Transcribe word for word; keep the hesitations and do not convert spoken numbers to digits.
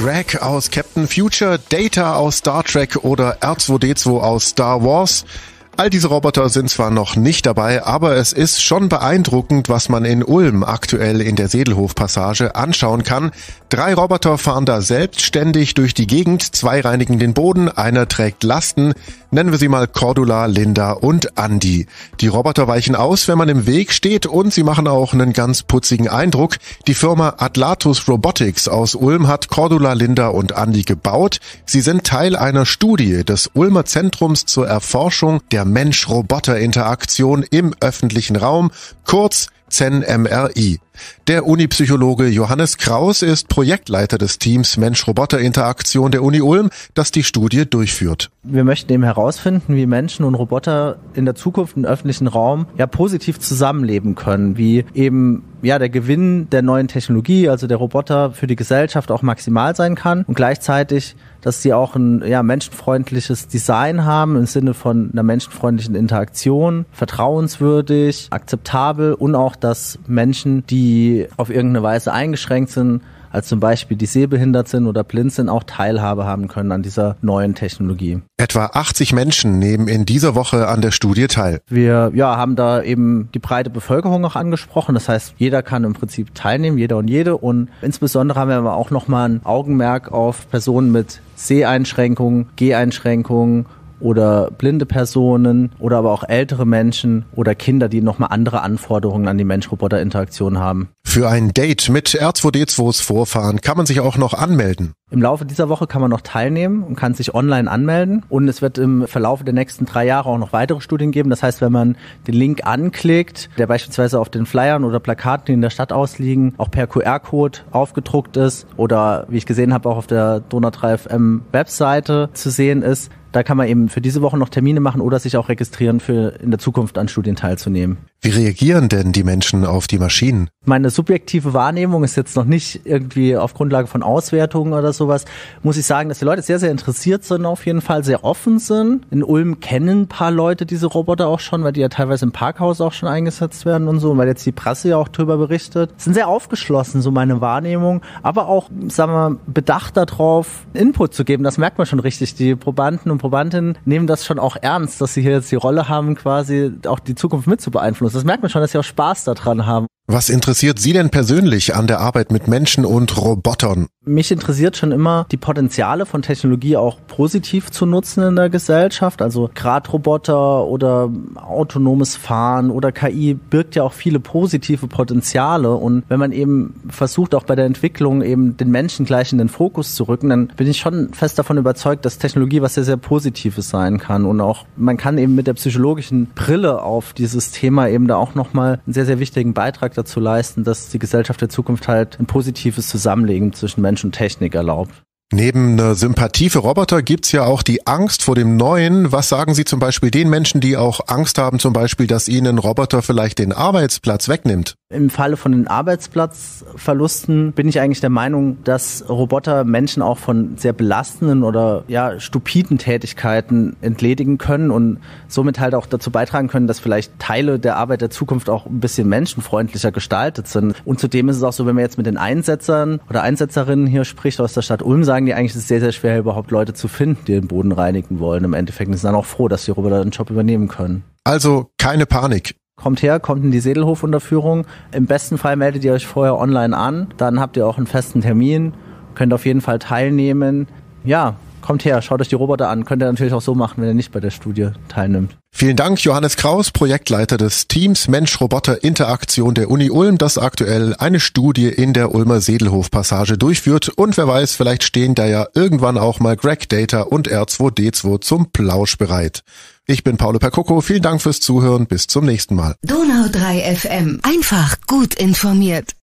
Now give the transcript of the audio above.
Greg aus Captain Future, Data aus Star Trek oder R zwei D zwei aus Star Wars. All diese Roboter sind zwar noch nicht dabei, aber es ist schon beeindruckend, was man in Ulm aktuell in der Sedelhof-Passage anschauen kann. Drei Roboter fahren da selbstständig durch die Gegend, zwei reinigen den Boden, einer trägt Lasten. Nennen wir sie mal Cordula, Linda und Andi. Die Roboter weichen aus, wenn man im Weg steht, und sie machen auch einen ganz putzigen Eindruck. Die Firma Atlatus Robotics aus Ulm hat Cordula, Linda und Andi gebaut. Sie sind Teil einer Studie des Ulmer Zentrums zur Erforschung der Mensch-Roboter-Interaktion im öffentlichen Raum, kurz Z E N M R I. Der Unipsychologe Johannes Kraus ist Projektleiter des Teams Mensch-Roboter-Interaktion der Uni Ulm, das die Studie durchführt. Wir möchten eben herausfinden, wie Menschen und Roboter in der Zukunft im öffentlichen Raum ja positiv zusammenleben können, wie eben ja der Gewinn der neuen Technologie, also der Roboter, für die Gesellschaft auch maximal sein kann und gleichzeitig, dass sie auch ein ja menschenfreundliches Design haben im Sinne von einer menschenfreundlichen Interaktion, vertrauenswürdig, akzeptabel, und auch, dass Menschen, die auf irgendeine Weise eingeschränkt sind, als zum Beispiel die sehbehindert sind oder blind sind, auch Teilhabe haben können an dieser neuen Technologie. Etwa achtzig Menschen nehmen in dieser Woche an der Studie teil. Wir ja, haben da eben die breite Bevölkerung auch angesprochen. Das heißt, jeder kann im Prinzip teilnehmen, jeder und jede. Und insbesondere haben wir aber auch nochmal ein Augenmerk auf Personen mit Seheinschränkungen, Geheinschränkungen oder blinde Personen oder aber auch ältere Menschen oder Kinder, die nochmal andere Anforderungen an die Mensch-Roboter-Interaktion haben. Für ein Date mit R zwei D zwei's Vorfahren kann man sich auch noch anmelden. Im Laufe dieser Woche kann man noch teilnehmen und kann sich online anmelden. Und es wird im Verlauf der nächsten drei Jahre auch noch weitere Studien geben. Das heißt, wenn man den Link anklickt, der beispielsweise auf den Flyern oder Plakaten, die in der Stadt ausliegen, auch per Q R-Code aufgedruckt ist oder, wie ich gesehen habe, auch auf der Donau drei F M Webseite zu sehen ist, da kann man eben für diese Woche noch Termine machen oder sich auch registrieren, für in der Zukunft an Studien teilzunehmen. Wie reagieren denn die Menschen auf die Maschinen? Meine subjektive Wahrnehmung ist jetzt noch nicht irgendwie auf Grundlage von Auswertungen oder sowas. Muss ich sagen, dass die Leute sehr, sehr interessiert sind, auf jeden Fall sehr offen sind. In Ulm kennen ein paar Leute diese Roboter auch schon, weil die ja teilweise im Parkhaus auch schon eingesetzt werden und so, weil jetzt die Presse ja auch drüber berichtet. Sind sehr aufgeschlossen, so meine Wahrnehmung, aber auch, sagen wir, bedacht darauf, Input zu geben. Das merkt man schon richtig. Die Probanden und Probandinnen nehmen das schon auch ernst, dass sie hier jetzt die Rolle haben, quasi auch die Zukunft mit zu beeinflussen. Das merkt man schon, dass sie auch Spaß daran haben. Was interessiert Sie denn persönlich an der Arbeit mit Menschen und Robotern? Mich interessiert schon immer, die Potenziale von Technologie auch positiv zu nutzen in der Gesellschaft. Also Gradroboter oder autonomes Fahren oder K I birgt ja auch viele positive Potenziale. Und wenn man eben versucht, auch bei der Entwicklung eben den Menschen gleich in den Fokus zu rücken, dann bin ich schon fest davon überzeugt, dass Technologie was sehr, sehr Positives sein kann. Und auch man kann eben mit der psychologischen Brille auf dieses Thema eben da auch nochmal einen sehr, sehr wichtigen Beitrag dazu leisten, dass die Gesellschaft der Zukunft halt ein positives Zusammenleben zwischen Mensch und Technik erlaubt. Neben einer Sympathie für Roboter gibt's ja auch die Angst vor dem Neuen. Was sagen Sie zum Beispiel den Menschen, die auch Angst haben, zum Beispiel, dass ihnen ein Roboter vielleicht den Arbeitsplatz wegnimmt? Im Falle von den Arbeitsplatzverlusten bin ich eigentlich der Meinung, dass Roboter Menschen auch von sehr belastenden oder ja stupiden Tätigkeiten entledigen können und somit halt auch dazu beitragen können, dass vielleicht Teile der Arbeit der Zukunft auch ein bisschen menschenfreundlicher gestaltet sind. Und zudem ist es auch so, wenn man jetzt mit den Einsetzern oder Einsetzerinnen hier spricht aus der Stadt Ulm, sagen die eigentlich, es ist sehr, sehr schwer, überhaupt Leute zu finden, die den Boden reinigen wollen. Im Endeffekt sind sie dann auch froh, dass die Roboter den Job übernehmen können. Also keine Panik. Kommt her, kommt in die Sedelhof-Unterführung. Im besten Fall meldet ihr euch vorher online an. Dann habt ihr auch einen festen Termin, könnt auf jeden Fall teilnehmen. Ja, kommt her, schaut euch die Roboter an. Könnt ihr natürlich auch so machen, wenn ihr nicht bei der Studie teilnimmt. Vielen Dank, Johannes Kraus, Projektleiter des Teams Mensch-Roboter-Interaktion der Uni Ulm, das aktuell eine Studie in der Ulmer Sedelhof-Passage durchführt. Und wer weiß, vielleicht stehen da ja irgendwann auch mal Greg, Data und R zwei D zwei zum Plausch bereit. Ich bin Paolo Percoco, vielen Dank fürs Zuhören, bis zum nächsten Mal. Donau drei F M, einfach gut informiert.